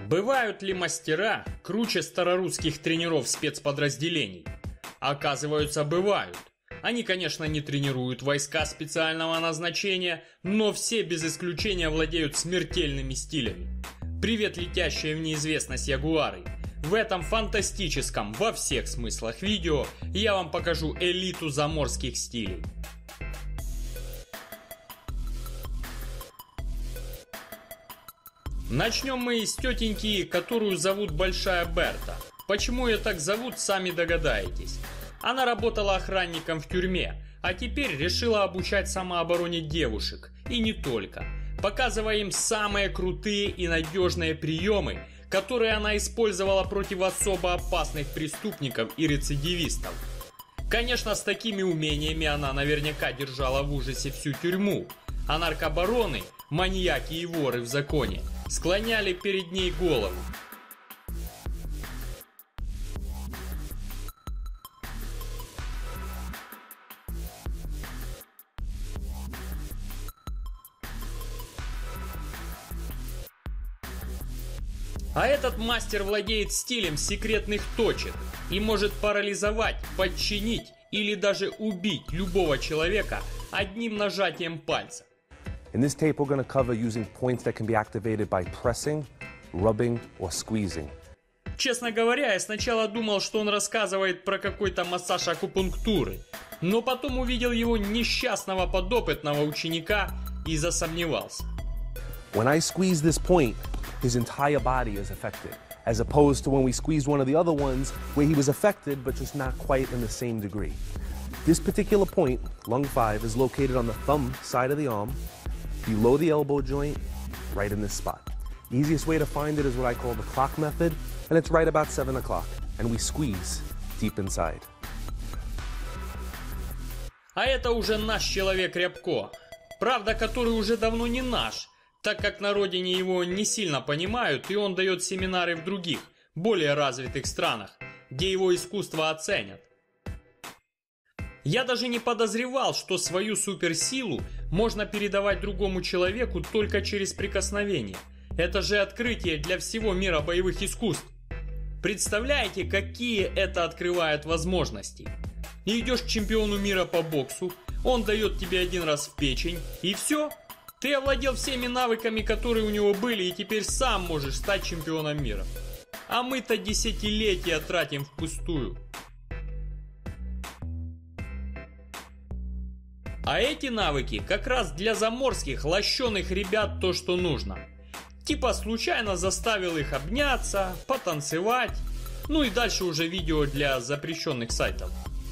Бывают ли мастера круче старорусских тренеров спецподразделений? Оказывается, бывают. Они, конечно, не тренируют войска специального назначения, но все без исключения владеют смертельными стилями. Привет, летящие в неизвестность ягуары! В этом фантастическом во всех смыслах видео я вам покажу элиту заморских стилей. Начнем мы с тетеньки, которую зовут Большая Берта. Почему ее так зовут, сами догадаетесь. Она работала охранником в тюрьме, а теперь решила обучать самообороне девушек. И не только. Показывая им самые крутые и надежные приемы, которые она использовала против особо опасных преступников и рецидивистов. Конечно, с такими умениями она наверняка держала в ужасе всю тюрьму, а наркобароны, маньяки и воры в законе, склоняли перед ней голову. А этот мастер владеет стилем секретных точек и может парализовать, подчинить или даже убить любого человека одним нажатием пальца. In this tape, we're going to cover using points that can be activated by pressing, rubbing, or squeezing. Честно говоря, я сначала думал, что он рассказывает про какой-то массаж акупунктуры, но потом увидел его несчастного подопытного ученика и засомневался. When I squeeze this point, his entire body is affected, as opposed to when we squeezed one of the other ones where he was affected, but just not quite in the same degree. This particular point, lung 5, is located on the thumb side of the arm, below the elbow joint, right in this spot. The easiest way to find it is what I call the clock method, and it's right about 7 o'clock, and we squeeze deep inside. А это уже наш человек Рябко, правда, который уже давно не наш, так как на родине его не сильно понимают, и он дает семинары в других, более развитых странах, где его искусство оценят. Я даже не подозревал, что свою суперсилу можно передавать другому человеку только через прикосновение. Это же открытие для всего мира боевых искусств. Представляете, какие это открывает возможности? И идешь к чемпиону мира по боксу, он дает тебе один раз в печень, и все. Ты овладел всеми навыками, которые у него были, и теперь сам можешь стать чемпионом мира. А мы-то десятилетия тратим впустую. А эти навыки как раз для заморских лощеных ребят то, что нужно. Типа случайно заставил их обняться, потанцевать. Ну и дальше уже видео для запрещенных сайтов.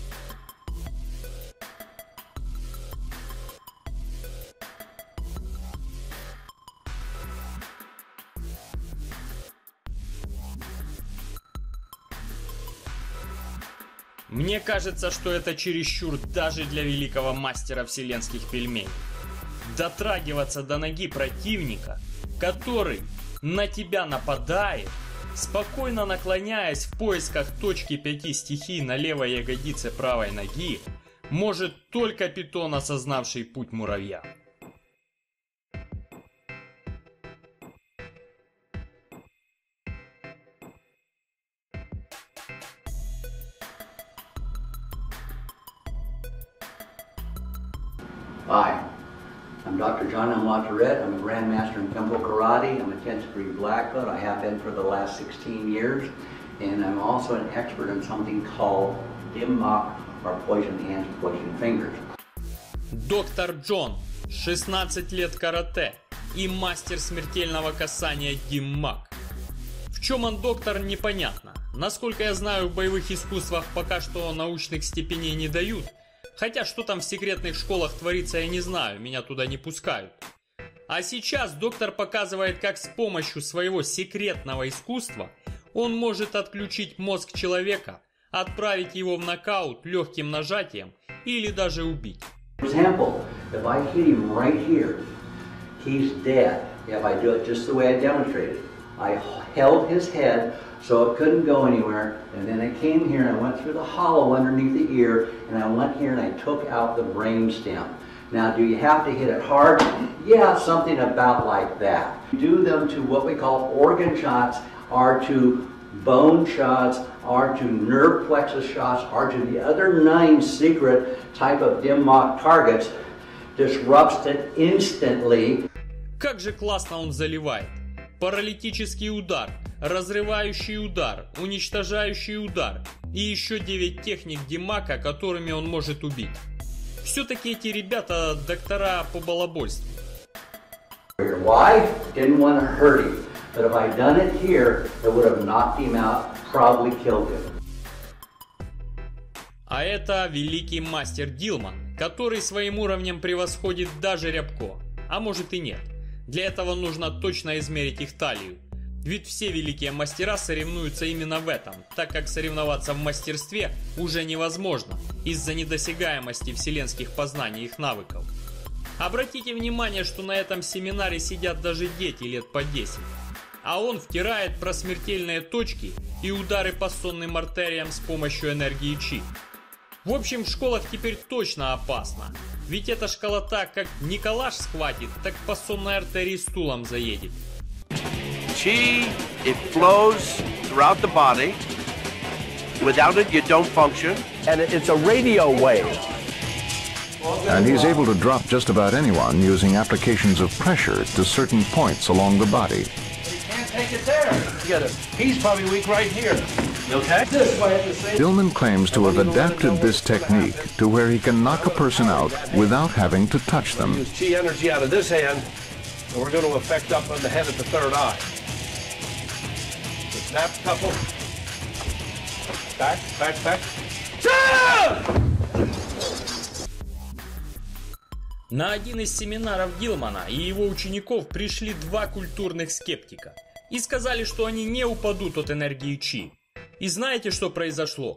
Мне кажется, что это чересчур даже для великого мастера вселенских пельменей. Дотрагиваться до ноги противника, который на тебя нападает, спокойно наклоняясь в поисках точки 5 стихий на левой ягодице правой ноги, может только питон, осознавший путь муравья. Hi, I'm Dr. John M. LaTourette. I'm a Grandmaster in Kempo Karate. I'm a 10th degree black belt. I have been for the last 16 years. And I'm also an expert in something called Dim Mak, or poison hands, poison fingers. Доктор Джон, 16 лет карате и мастер смертельного касания Dim Mak. В чем он доктор, непонятно. Насколько я знаю, в боевых искусствах пока что научных степеней не дают. Хотя что там в секретных школах творится, я не знаю, меня туда не пускают. А сейчас доктор показывает, как с помощью своего секретного искусства он может отключить мозг человека, отправить его в нокаут легким нажатием или даже убить. For example, if I hit him right here, he's dead. If I do it just the way I demonstrated. I held his head so it couldn't go anywhere, and then I came here and I went through the hollow underneath the ear, and I went here and I took out the brain stem. Now, do you have to hit it hard? Yeah, something about like that. Do them to what we call organ shots, or to bone shots, or to nerve plexus shots, or to the other 9 secret type of dim mock targets, disrupts it instantly. Как же классно он заливает. Паралитический удар, разрывающий удар, уничтожающий удар и еще 9 техник Димака, которыми он может убить. Все-таки эти ребята доктора по балабольству. Your wife didn't want to hurt him, but if I'd done it here, it would have knocked him out, probably killed him. А это великий мастер Дилман, который своим уровнем превосходит даже Рябко. А может и нет. Для этого нужно точно измерить их талию. Ведь все великие мастера соревнуются именно в этом, так как соревноваться в мастерстве уже невозможно из-за недосягаемости вселенских познаний их навыков. Обратите внимание, что на этом семинаре сидят даже дети лет по 10. А он втирает про смертельные точки и удары по сонным артериям с помощью энергии Чи. В общем, в школах теперь точно опасно. Ведь эта школота как не калаш схватит, так по сонной артерии стулом заедет. Chi, it flows throughout the body. Without it, you don't function. And it's a radio wave. And he's able to drop just about anyone using applications of pressure to certain points along the body. You can't take it there. Look at him. He's probably weak right here. You okay? Dillman claims to have adapted this technique to where he can knock a person out without having to touch them. Use chi energy out of this hand, and we're going to affect up on the head at the third eye. So snap, couple. Back, back, back. На один из семинаров Дилмана и его учеников пришли 2 культурных скептика и сказали, что они не упадут от энергии Чи. И знаете, что произошло?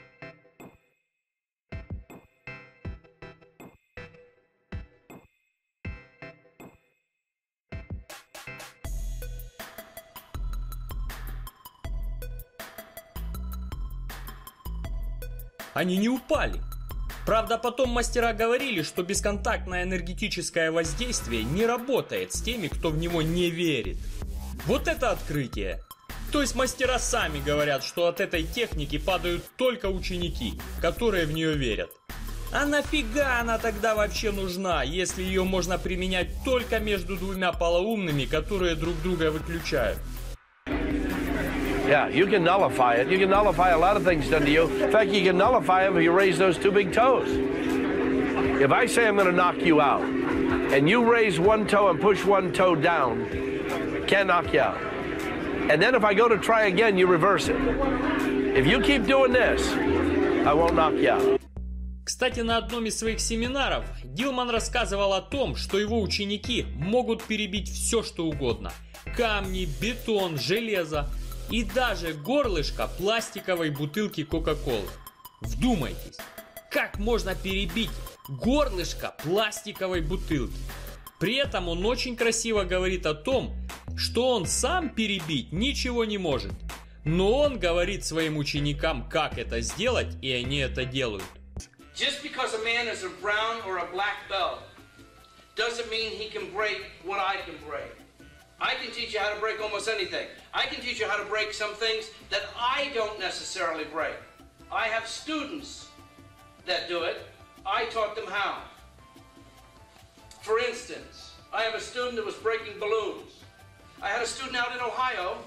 Они не упали. Правда, потом мастера говорили, что бесконтактное энергетическое воздействие не работает с теми, кто в него не верит. Вот это открытие! То есть мастера сами говорят, что от этой техники падают только ученики, которые в нее верят. А нафига она тогда вообще нужна, если ее можно применять только между 2 полоумными, которые друг друга выключают? Yeah, you can nullify it. You can nullify a lot of things done to you. In fact, you can nullify them if you raise those 2 big toes. If I say I'm going to knock you out, and you raise 1 toe and push 1 toe down, can't knock you out. And then if I go to try again, you reverse it. If you keep doing this, I won't knock you out. Кстати, на одном из своих семинаров Дилман рассказывал о том, что его ученики могут перебить все, что угодно. Камни, бетон, железо и даже горлышко пластиковой бутылки Кока-Колы. Вдумайтесь, как можно перебить горлышко пластиковой бутылки? При этом он очень красиво говорит о том, что он сам перебить ничего не может. Но он говорит своим ученикам, как это сделать, и они это делают. Just because a man is a brown or a black belt doesn't mean he can break what I can break. I can teach you how to break almost anything. I can teach you how to break some things that I don't necessarily break. I have students that do it. I taught them how. For instance, I have a student that was breaking balloons. I had a student out in Ohio,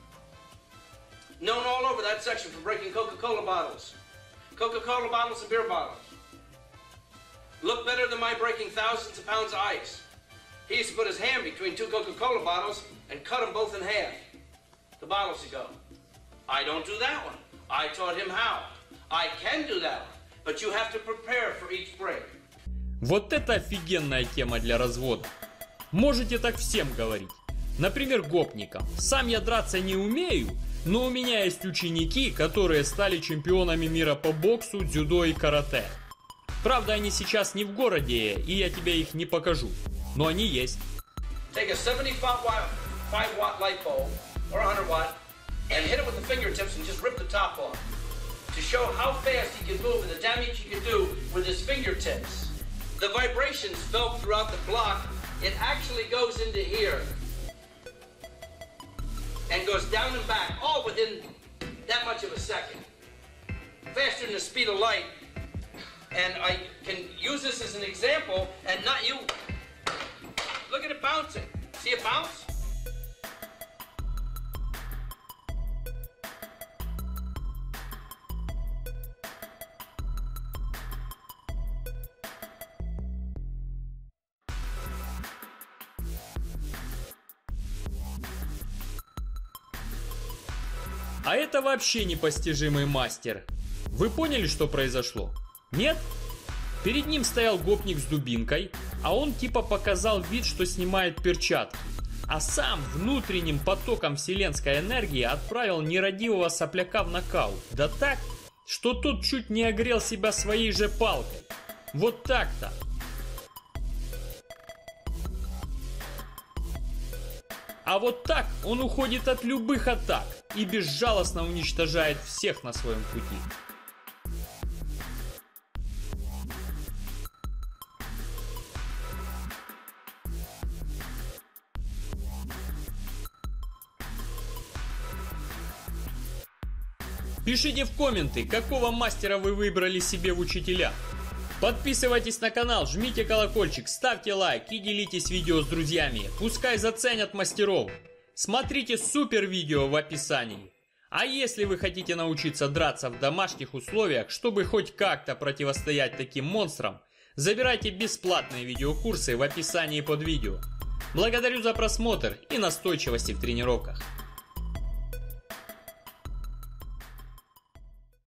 known all over that section for breaking Coca-Cola bottles. Coca-Cola bottles and beer bottles. Look better than my breaking thousands of pounds of ice. He used to put his hand between 2 Coca-Cola bottles and cut them both in half. The bottles would go. I don't do that one. I taught him how. I can do that one, but you have to prepare for each break. Вот это офигенная тема для развода. Можете так всем говорить. Например, гопникам. Сам я драться не умею, но у меня есть ученики, которые стали чемпионами мира по боксу, дзюдо и карате. Правда, они сейчас не в городе, и я тебе их не покажу. Но они есть. Take a 75-watt light bulb, or 100 watt, and hit it with the fingertips and just rip the top off. To show how fast he can move and the damage he can do with his fingertips. the vibrations felt throughout the block, it actually goes into here and goes down and back, all within that much of a second. Faster than the speed of light. And I can use this as an example, and not you. Look at it bouncing. See it bounce? А это вообще непостижимый мастер. Вы поняли, что произошло? Нет? Перед ним стоял гопник с дубинкой, а он типа показал вид, что снимает перчатки. А сам внутренним потоком вселенской энергии отправил нерадивого сопляка в нокаут. Да так, что тот чуть не огрел себя своей же палкой. Вот так-то. А вот так он уходит от любых атак и безжалостно уничтожает всех на своем пути. Пишите в комменты, какого мастера вы выбрали себе в учителя. Подписывайтесь на канал, жмите колокольчик, ставьте лайк и делитесь видео с друзьями. Пускай заценят мастеров. Смотрите супер видео в описании. А если вы хотите научиться драться в домашних условиях, чтобы хоть как-то противостоять таким монстрам, забирайте бесплатные видеокурсы в описании под видео. Благодарю за просмотр и настойчивости в тренировках.